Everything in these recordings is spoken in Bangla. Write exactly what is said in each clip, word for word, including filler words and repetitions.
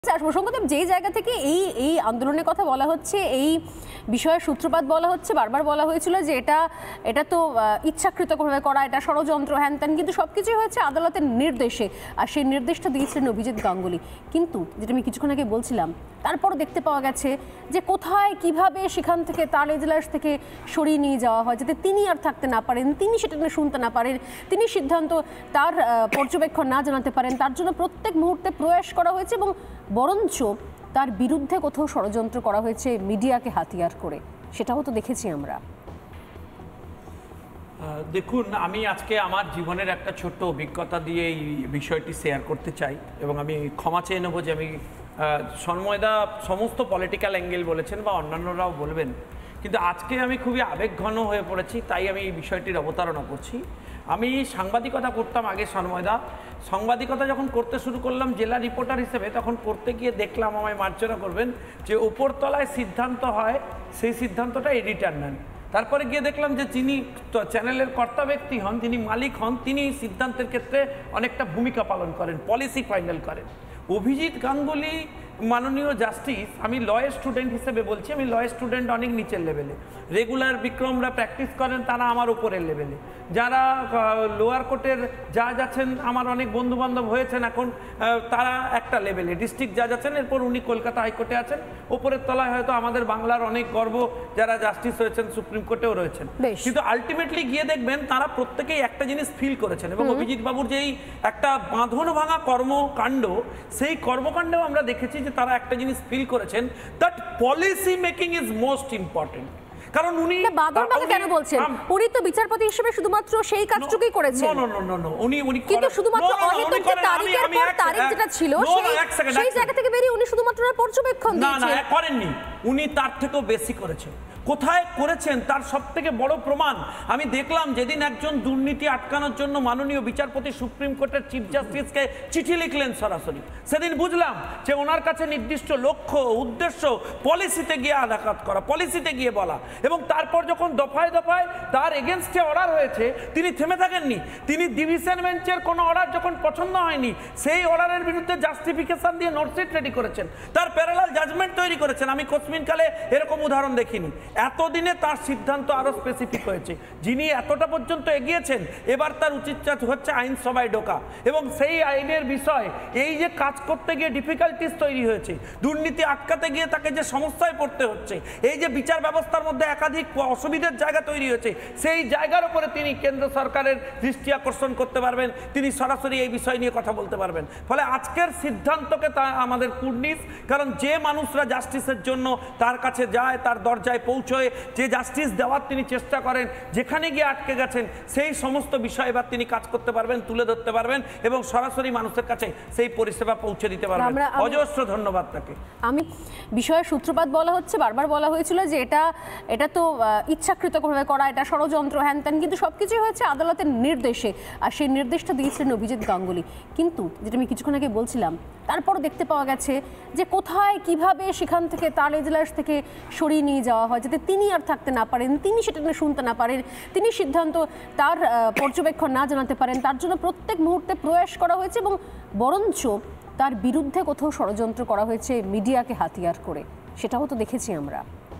প্রসঙ্গত যেই জায়গা থেকে এই এই আন্দোলনের কথা বলা হচ্ছে, এই বিষয়ের সূত্রপাত বলা হচ্ছে, বারবার বলা হয়েছিল যে এটা এটা তো ইচ্ছাকৃতভাবে করা, এটা ষড়যন্ত্র, হ্যান ত্যান, কিন্তু সবকিছুই হয়েছে আদালতের নির্দেশে। আর সেই নির্দেশটা দিয়েছিলেন অভিজিৎ গাঙ্গুলি। কিন্তু যেটা আমি কিছুক্ষণ আগে বলছিলাম, তারপর দেখতে পাওয়া গেছে যে কোথায় কিভাবে সেখান থেকে তার এজলাস থেকে সরিয়ে নিয়ে যাওয়া হয়, যাতে তিনি আর থাকতে না পারেন, তিনি সেটা নিয়ে শুনতে না পারেন, তিনি সিদ্ধান্ত তার পর্যবেক্ষণ না জানাতে পারেন। তার জন্য প্রত্যেক মুহূর্তে প্রয়াস করা হয়েছে এবং বরঞ্চ তার বিরুদ্ধে কোথাও ষড়যন্ত্র করা হয়েছে মিডিয়াকে হাতিয়ার করে। সেটাও তো দেখেছি আমরা। দেখুন, আমি আজকে আমার জীবনের একটা ছোট্ট অভিজ্ঞতা দিয়ে এই বিষয়টি শেয়ার করতে চাই এবং আমি ক্ষমা চেয়ে নেবো যে আমি সন্ময়দা সমস্ত পলিটিক্যাল অ্যাঙ্গেল বলেছেন বা অন্যান্যরাও বলবেন, কিন্তু আজকে আমি খুবই আবেগঘন হয়ে পড়েছি, তাই আমি এই বিষয়টির অবতারণা করছি। আমি সাংবাদিকতা করতাম আগে সন্ময়দা, সাংবাদিকতা যখন করতে শুরু করলাম জেলা রিপোর্টার হিসেবে, তখন করতে গিয়ে দেখলাম, আমায় মার্জনা করবেন, যে উপরতলায় সিদ্ধান্ত হয়, সেই সিদ্ধান্তটা এডিটার নেন। তারপরে গিয়ে দেখলাম যে যিনি চ্যানেলের কর্তা ব্যক্তি হন, তিনি মালিক হন, তিনি সিদ্ধান্তের ক্ষেত্রে অনেকটা ভূমিকা পালন করেন, পলিসি ফাইনাল করেন। অভিজিৎ গাঙ্গুলি মাননীয় জাস্টিস, আমি লয়ের স্টুডেন্ট হিসেবে বলছি, আমি লয়ের স্টুডেন্ট অনেক নিচের লেভেলে, রেগুলার বিক্রমরা প্র্যাকটিস করেন তারা আমার উপরের লেভেলে, যারা লোয়ার কোর্টের জাজ আছেন আমার অনেক বন্ধুবান্ধব হয়েছেন এখন, তারা একটা লেভেলে ডিস্ট্রিক্ট জাজ আছেন, এরপর উনি কলকাতা হাইকোর্টে আছেন, ওপরের তলায় হয়তো আমাদের বাংলার অনেক গর্ব যারা জাস্টিস হয়েছেন সুপ্রিম কোর্টেও রয়েছেন। কিন্তু আলটিমেটলি গিয়ে দেখবেন তারা প্রত্যেকেই একটা জিনিস ফিল করেছেন, এবং অভিজিৎ বাবুর যেই একটা বাঁধন ভাঙা কর্মকাণ্ড, সেই কর্মকাণ্ডেও আমরা দেখেছি যে তারা একটা জিনিস ফিল করেছেন, that policy making is most important. কারণ উনি বাদরবাগে কেন বলছেন, উনি তো বিচারপতি হিসেবে শুধুমাত্র সেই কাজটুকুই করেছেন। নো নো নো নো উনি উনি কিন্তু শুধুমাত্র অহেতুক যে তারিখের পর তারিখ যেটা ছিল সেই জায়গা থেকে বেরিয়ে উনি শুধুমাত্র পর্যবেক্ষণ দিয়েছেন। না না করেননি, উনি তার থেকেও বেশি করেছেন। কোথায় করেছেন তার সব থেকে বড় প্রমাণ আমি দেখলাম যেদিন একজন দুর্নীতি আটকানোর জন্য মাননীয় বিচারপতি সুপ্রিম কোর্টের চিফ জাস্টিসকে চিঠি লিখলেন সরাসরি, সেদিন বুঝলাম যে ওনার কাছে নির্দিষ্ট লক্ষ্য, উদ্দেশ্য, পলিসিতে গিয়ে আঘাত করা, পলিসিতে গিয়ে বলা, এবং তারপর যখন দফায় দফায় তার এগেনস্টে অর্ডার হয়েছে তিনি থেমে থাকেননি। তিনি ডিভিশন বেঞ্চের কোনো অর্ডার যখন পছন্দ হয়নি, সেই অর্ডারের বিরুদ্ধে জাস্টিফিকেশন দিয়ে নোটশিট রেডি করেছেন, তার প্যারালাল জাজমেন্ট তৈরি করেছেন। আমি কোশ্মিনকালে এরকম উদাহরণ দেখিনি। এতদিনে তার সিদ্ধান্ত আরো স্পেসিফিক হয়েছে, যিনি এতটা পর্যন্ত এগিয়েছেন, এবার তার উচিত হচ্ছে আইনসভায় ঢোকা, এবং সেই আইনের বিষয় এই যে কাজ করতে গিয়ে ডিফিকাল্টিস তৈরি হয়েছে, দুর্নীতি আটকাতে গিয়ে তাকে যে সমস্যায় পড়তে হচ্ছে, এই যে বিচার ব্যবস্থার মধ্যে একাধিক অসুবিধার জায়গা তৈরি হয়েছে, সেই জায়গার উপরে তিনি কেন্দ্র সরকারের দৃষ্টি আকর্ষণ করতে পারবেন, তিনি সরাসরি এই বিষয় নিয়ে কথা বলতে পারবেন। ফলে আজকের সিদ্ধান্তকে তা আমাদের কুর্নিশ, কারণ যে মানুষরা জাস্টিসের জন্য তার কাছে যায়, তার দরজায় পৌঁছয়, যে জাস্টিস দেওয়ার তিনি চেষ্টা করেন, যেখানে গিয়ে আটকে গেছেন সেই সমস্ত বিষয় এবার তিনি কাজ করতে পারবেন, তুলে ধরতে পারবেন, এবং সরাসরি মানুষের কাছে সেই পরিষেবা পৌঁছে দিতে পারবেন। অজস্র ধন্যবাদ তাকে। আমি বিষয়ের সূত্রপাত বলা হচ্ছে, বারবার বলা হয়েছিল যে এটা এটা তো ইচ্ছাকৃতভাবে করা, এটা ষড়যন্ত্র, হ্যান ত্যান, কিন্তু সবকিছুই হয়েছে আদালতের নির্দেশে। আর সেই নির্দেশটা দিয়েছিলেন অভিজিৎ গাঙ্গুলি। কিন্তু যেটা আমি কিছুক্ষণ আগে বলছিলাম, তারপর দেখতে পাওয়া গেছে যে কোথায় কিভাবে সেখান থেকে তার এজলাস থেকে সরিয়ে নিয়ে যাওয়া হয়, যাতে তিনি আর থাকতে না পারেন, তিনি সেটা নিয়ে শুনতে না পারেন, তিনি সিদ্ধান্ত তার পর্যবেক্ষণ না জানাতে পারেন। তার জন্য প্রত্যেক মুহূর্তে প্রয়াস করা হয়েছে এবং বরঞ্চ তার বিরুদ্ধে কোথাও ষড়যন্ত্র করা হয়েছে মিডিয়াকে হাতিয়ার করে। সেটাও তো দেখেছি আমরা।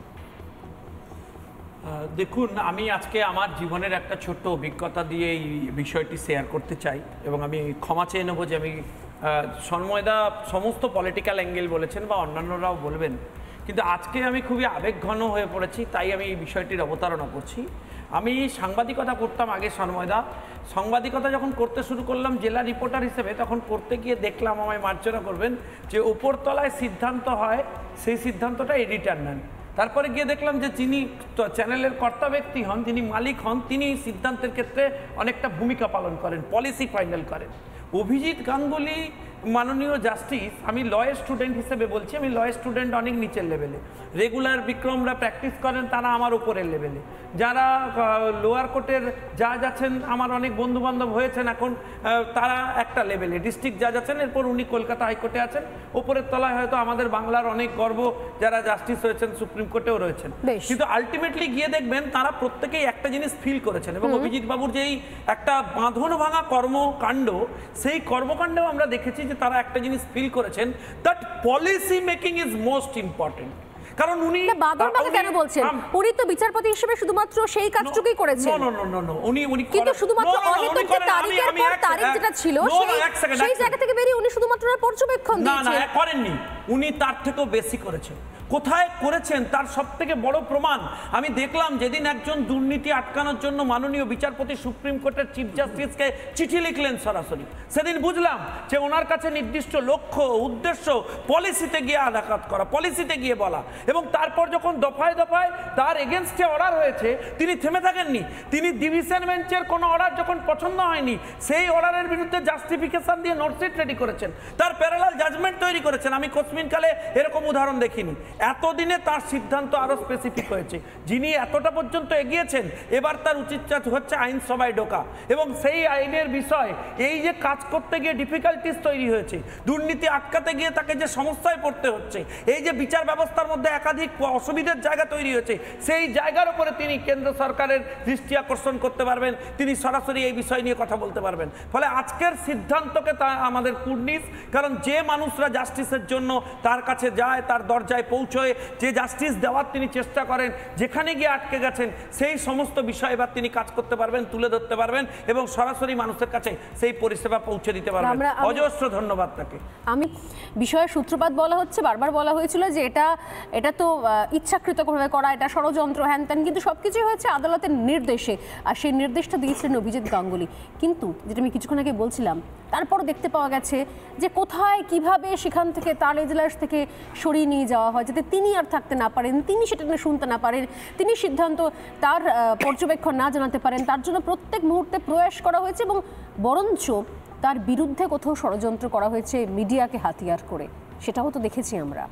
দেখুন, আমি আজকে আমার জীবনের একটা ছোট্ট অভিজ্ঞতা দিয়ে এই বিষয়টি শেয়ার করতে চাই এবং আমি ক্ষমা চেয়ে নেবো যে আমি সন্ময়দা সমস্ত পলিটিক্যাল অ্যাঙ্গেল বলেছেন বা অন্যান্যরাও বলবেন, কিন্তু আজকে আমি খুবই আবেগঘন হয়ে পড়েছি, তাই আমি এই বিষয়টির অবতারণা করছি। আমি সাংবাদিকতা করতাম আগে সন্ময়দা, সাংবাদিকতা যখন করতে শুরু করলাম জেলা রিপোর্টার হিসেবে, তখন করতে গিয়ে দেখলাম, আমায় মার্জনা করবেন, যে উপরতলায় সিদ্ধান্ত হয়, সেই সিদ্ধান্তটা এডিটার নেন। তারপরে গিয়ে দেখলাম যে যিনি চ্যানেলের কর্তা ব্যক্তি হন, তিনি মালিক হন, তিনি সিদ্ধান্তের ক্ষেত্রে অনেকটা ভূমিকা পালন করেন, পলিসি ফাইনাল করেন। অভিজিৎ গাঙ্গুলি মাননীয় জাস্টিস, আমি লয়ের স্টুডেন্ট হিসেবে বলছি, আমি লয়ের স্টুডেন্ট অনেক নিচের লেভেলে, রেগুলার বিক্রমরা প্র্যাকটিস করেন তারা আমার উপরের লেভেলে, যারা লোয়ার কোর্টের জাজ আছেন আমার অনেক বন্ধুবান্ধব হয়েছেন এখন, তারা একটা লেভেলে ডিস্ট্রিক্ট জাজ আছেন, এরপর উনি কলকাতা হাইকোর্টে আছেন, ওপরের তলায় হয়তো আমাদের বাংলার অনেক গর্ব যারা জাস্টিস হয়েছেন সুপ্রিম কোর্টেও রয়েছেন। কিন্তু আলটিমেটলি গিয়ে দেখবেন তারা প্রত্যেকেই একটা জিনিস ফিল করেছেন, এবং অভিজিৎ বাবুর যেই একটা বাঁধন ভাঙা কর্মকাণ্ড, সেই কর্মকাণ্ডেও আমরা দেখেছি যে তারা একটা জিনিস ফিল করেছেন, that policy making is most important. কারণ উনি বাদরবাকে কেন বলছেন? উনি তো বিচারপতি হিসেবে শুধুমাত্র সেই কাজটুকুই করেছেন। নো নো নো নো উনি উনি কিন্তু শুধুমাত্র অহেতুক যে তারিখের পর তারিখ যেটা ছিল সেই জায়গা থেকে বেরিয়ে উনি শুধুমাত্র পর্যবেক্ষণ দিয়েছেন। না না করেননি, উনি তার থেকেও বেশি করেছেন। কোথায় করেছেন তার সব থেকে বড় প্রমাণ আমি দেখলাম যেদিন একজন দুর্নীতি আটকানোর জন্য মাননীয় বিচারপতি সুপ্রিম কোর্টের চিফ জাস্টিসকে চিঠি লিখলেন সরাসরি, সেদিন বুঝলাম যে ওনার কাছে নির্দিষ্ট লক্ষ্য উদ্দেশ্য পলিসিতে গিয়ে আঘাত করা, পলিসিতে গিয়ে বলা, এবং তারপর যখন দফায় দফায় তার এগেনস্টে অর্ডার হয়েছে তিনি থেমে থাকেননি। তিনি ডিভিশন বেঞ্চের কোনো অর্ডার যখন পছন্দ হয়নি সেই অর্ডারের বিরুদ্ধে জাস্টিফিকেশন দিয়ে নোটশিট রেডি করেছেন, তার প্যারালাল জাজমেন্ট তৈরি করেছেন। আমি কোশ্মিনকালে এরকম উদাহরণ দেখিনি। এতদিনে তার সিদ্ধান্ত আরো স্পেসিফিক হয়েছে। যিনি এতটা পর্যন্ত এগিয়েছেন এবার তার উচিত হচ্ছে আইনসভায় ঢোকা, এবং সেই আইনের বিষয় এই যে কাজ করতে গিয়ে ডিফিকাল্টিস তৈরি হয়েছে, দুর্নীতি আটকাতে গিয়ে তাকে যে সমস্যায় পড়তে হচ্ছে, এই যে বিচার ব্যবস্থার মধ্যে একাধিক অসুবিধার জায়গা তৈরি হয়েছে, সেই জায়গার উপরে তিনি কেন্দ্র সরকারের দৃষ্টি আকর্ষণ করতে পারবেন, তিনি সরাসরি এই বিষয় নিয়ে কথা বলতে পারবেন। ফলে আজকের সিদ্ধান্তকে তা আমাদের কুর্নিশ, কারণ যে মানুষরা জাস্টিসের জন্য তার কাছে যায়, তার দরজায় পৌঁছয়, যে জাস্টিস দেওয়ার তিনি চেষ্টা করেন, যেখানে গিয়ে আটকে গেছেন সেই সমস্ত বিষয় এবার তিনি কাজ করতে পারবেন, তুলে ধরতে পারবেন এবং সরাসরি মানুষের কাছে সেই পরিষেবা পৌঁছে দিতে পারবেন। অজস্র ধন্যবাদ তাকে। আমি বিষয়ের সূত্রপাত বলা হচ্ছে, বারবার বলা হয়েছিল যে এটা এটা তো ইচ্ছাকৃতভাবে করা, এটা ষড়যন্ত্র হ্যান ত্যান, কিন্তু সবকিছুই হয়েছে আদালতের নির্দেশে, আর সেই নির্দেশটা দিয়েছিলেন অভিজিৎ গাঙ্গুলি। কিন্তু যেটা আমি কিছুক্ষণ আগে বলছিলাম, তারপরও দেখতে পাওয়া গেছে যে কোথায় কিভাবে সেখান থেকে তার এজলাস থেকে সরিয়ে নিয়ে যাওয়া হয়, যাতে তিনি আর থাকতে না পারেন, তিনি সেটা নিয়ে শুনতে না পারেন, তিনি সিদ্ধান্ত তার পর্যবেক্ষণ না জানাতে পারেন। তার জন্য প্রত্যেক মুহূর্তে প্রয়াস করা হয়েছে এবং বরঞ্চ তার বিরুদ্ধে কোথাও ষড়যন্ত্র করা হয়েছে মিডিয়াকে হাতিয়ার করে, সেটাও তো দেখেছি আমরা।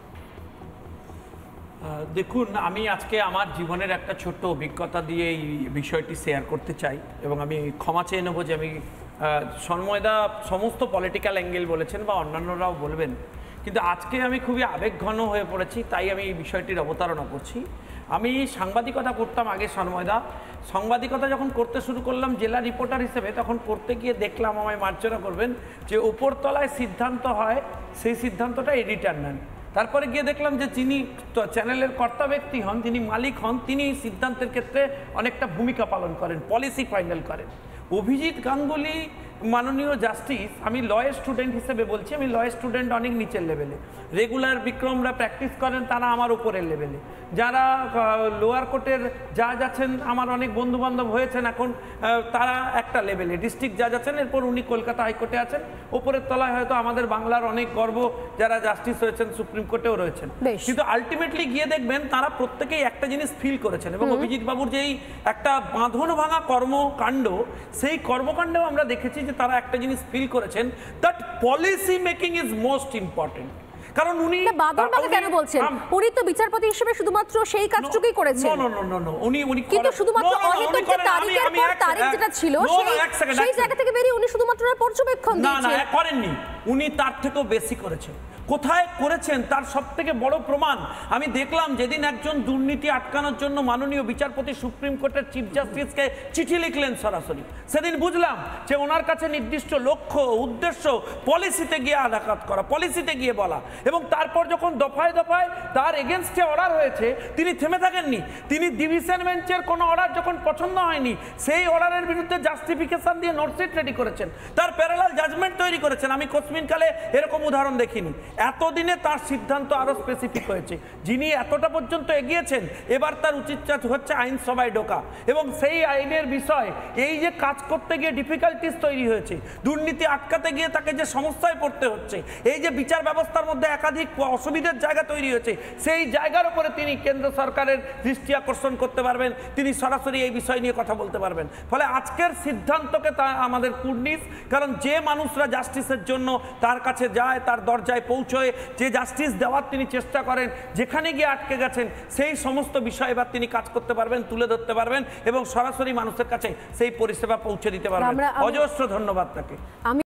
দেখুন, আমি আজকে আমার জীবনের একটা ছোট্ট অভিজ্ঞতা দিয়ে এই বিষয়টি শেয়ার করতে চাই, এবং আমি ক্ষমা চেয়ে নেবো যে আমি সন্ময়দা সমস্ত পলিটিক্যাল অ্যাঙ্গেল বলেছেন বা অন্যান্যরাও বলবেন, কিন্তু আজকে আমি খুবই আবেগঘন হয়ে পড়েছি, তাই আমি এই বিষয়টির অবতারণা করছি। আমি সাংবাদিকতা করতাম আগে সন্ময়দা, সাংবাদিকতা যখন করতে শুরু করলাম জেলা রিপোর্টার হিসেবে, তখন করতে গিয়ে দেখলাম, আমায় মার্জনা করবেন, যে উপরতলায় সিদ্ধান্ত হয় সেই সিদ্ধান্তটা এডিটার নেন। তারপরে গিয়ে দেখলাম যে যিনি চ্যানেলের কর্তা ব্যক্তি হন, যিনি মালিক হন, তিনি সিদ্ধান্তের ক্ষেত্রে অনেকটা ভূমিকা পালন করেন, পলিসি ফাইনাল করেন। অভিজিৎ গাঙ্গুলি মাননীয় জাস্টিস, আমি লয়ের স্টুডেন্ট হিসেবে বলছি, আমি লয়ের স্টুডেন্ট অনেক নিচের লেভেলে, রেগুলার বিক্রমরা প্র্যাকটিস করেন তারা আমার উপরের লেভেলে, যারা লোয়ার কোর্টের জাজ আছেন আমার অনেক বন্ধু বান্ধব হয়েছেন এখন, তারা একটা লেভেলে ডিস্ট্রিক্ট জাজ আছেন, এরপর উনি কলকাতা হাইকোর্টে আছেন, ওপরের তলায় হয়তো আমাদের বাংলার অনেক গর্ব যারা জাস্টিস হয়েছেন সুপ্রিম কোর্টেও রয়েছেন। কিন্তু আলটিমেটলি গিয়ে দেখবেন তারা প্রত্যেকেই একটা জিনিস ফিল করেছেন, এবং অভিজিৎ বাবুর যেই একটা বাঁধন ভাঙা কর্মকাণ্ড, সেই কর্মকাণ্ডেও আমরা দেখেছি যে তারা একটা জিনিস ফিল করেছেন, that policy making is most important. কারণ উনি বাদরবাকে কেন বলছেন? উনি তো বিচারপতি হিসেবে শুধুমাত্র সেই কাজটুকুই করেছেন। নো নো নো নো উনি উনি কিন্তু শুধুমাত্র অহেতুক যে তারিখের পর তারিখ যেটা ছিল সেই জায়গা থেকে বেরিয়ে উনি শুধুমাত্র পর্যবেক্ষণ দিয়েছেন। না না করেননি, উনি তার থেকেও বেশি করেছেন। কোথায় করেছেন তার সব থেকে বড় প্রমাণ আমি দেখলাম যেদিন একজন দুর্নীতি আটকানোর জন্য মাননীয় বিচারপতি সুপ্রিম কোর্টের চিফ জাস্টিসকে চিঠি লিখলেন সরাসরি, সেদিন বুঝলাম যে ওনার কাছে নির্দিষ্ট লক্ষ্য উদ্দেশ্য পলিসিতে গিয়ে আঘাত করা, পলিসিতে গিয়ে বলা, এবং তারপর যখন দফায় দফায় তার এগেনস্টে অর্ডার হয়েছে তিনি থেমে থাকেননি। তিনি ডিভিশন বেঞ্চের কোনো অর্ডার যখন পছন্দ হয়নি সেই অর্ডারের বিরুদ্ধে জাস্টিফিকেশন দিয়ে নোটশিট রেডি করেছেন, তার প্যারালাল জাজমেন্ট তৈরি করেছেন। আমি কোশ্মিনকালে এরকম উদাহরণ দেখিনি। এতদিনে তার সিদ্ধান্ত আরো স্পেসিফিক হয়েছে। যিনি এতটা পর্যন্ত এগিয়েছেন এবার তার উচিত হচ্ছে আইনসভায় ঢোকা, এবং সেই আইনের বিষয় এই যে কাজ করতে গিয়ে ডিফিকাল্টিস তৈরি হয়েছে, দুর্নীতি আটকাতে গিয়ে তাকে যে সমস্যায় পড়তে হচ্ছে, এই যে বিচার ব্যবস্থার মধ্যে একাধিক অসুবিধার জায়গা তৈরি হয়েছে, সেই জায়গার উপরে তিনি কেন্দ্র সরকারের দৃষ্টি আকর্ষণ করতে পারবেন, তিনি সরাসরি এই বিষয় নিয়ে কথা বলতে পারবেন। ফলে আজকের সিদ্ধান্তকে তা আমাদের কুর্নিশ, কারণ যে মানুষরা জাস্টিসের জন্য তার কাছে যায়, তার দরজায় পৌঁছয়, যে জাস্টিস দেওয়ার তিনি চেষ্টা করেন, যেখানে গিয়ে আটকে গেছেন সেই সমস্ত বিষয় এবার তিনি কাজ করতে পারবেন, তুলে ধরতে পারবেন এবং সরাসরি মানুষের কাছে সেই পরিষেবা পৌঁছে দিতে পারবেন। অজস্র ধন্যবাদ তাকে।